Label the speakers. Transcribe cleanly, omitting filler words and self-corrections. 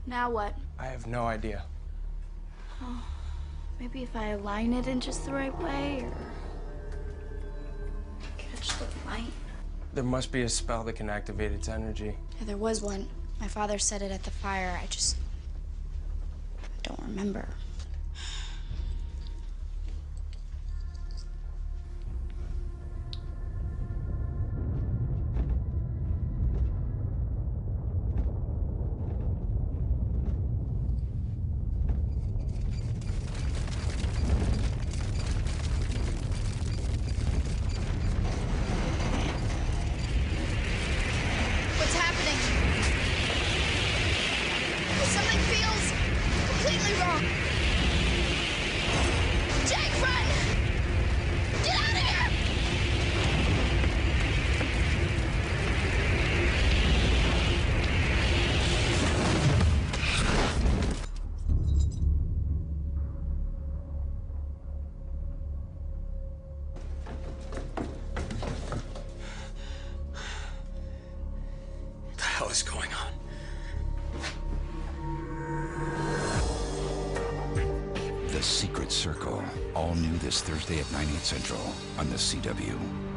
Speaker 1: Now what?
Speaker 2: I have no idea.
Speaker 1: Oh, maybe if I align it in just the right way, or catch the light.
Speaker 2: There must be a spell that can activate its energy.
Speaker 1: Yeah, there was one. My father said it at the fire. I don't remember. What's happening? Something feels completely wrong. Jake, run! Get out of here!
Speaker 3: What the hell is going on?
Speaker 4: The Secret Circle, all new this Thursday at 9/8 Central on the CW.